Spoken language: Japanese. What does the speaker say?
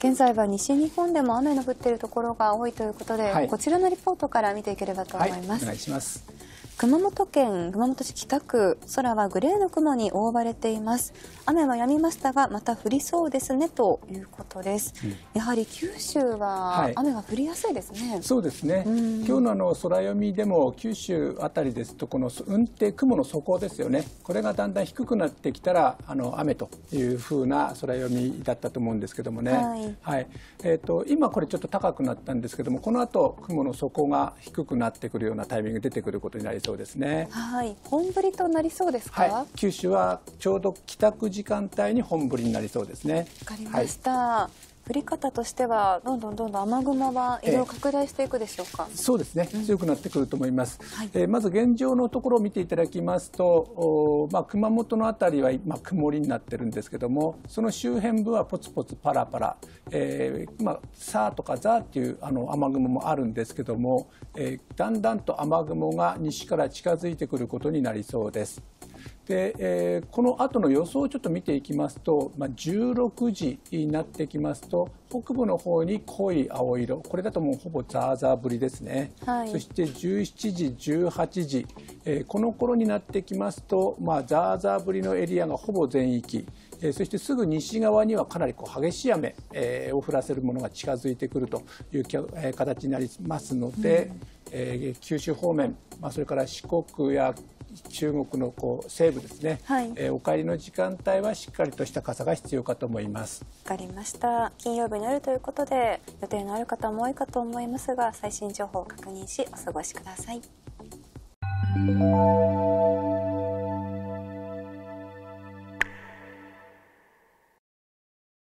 現在は西日本でも雨の降っているところが多いということで、こちらのリポートから見ていければと思います。 お願いします。 熊本県熊本市北区、空はグレーの雲に覆われています。雨は止みましたがまた降りそうですねということです。やはり九州は雨が降りやすいですね。 そうですね。今日の空読みでも九州あたりですとこの雲の底ですよね。これがだんだん低くなってきたら雨という風な空読みだったと思うんですけどもね。今これちょっと高くなったんですけども、この後雲の底が低くなってくるようなタイミングが出てくることになりそうですね。 本降りとなりそうですか？ 九州はちょうど帰宅時間帯に本降りになりそうですね。 わかりました。降り方としてはどんどん雨雲は移動拡大していくでしょうか？ そうですね、強くなってくると思います。まず現状のところを見ていただきますと、熊本の辺りは今曇りになってるんですけども、その周辺部はポツポツパラパラ、サーとかザーっていう雨雲もあるんですけども、だんだんと雨雲が西から近づいてくることになりそうです。でこの後の予想をちょっと見ていきますと、16時になってきますと北部の方に濃い青色、これだともうほぼザーザー降りですね。そして17時18時、この頃になってきますと、ザーザー降りのエリアがほぼ全域、そしてすぐ西側にはかなり激しい雨を降らせるものが近づいてくるという形になりますので、九州方面、それから四国や中国の西部ですね、お帰りの時間帯はしっかりとした傘が必要かと思います。 わかりました。金曜日の夜ということで予定のある方も多いかと思いますが、最新情報を確認しお過ごしください。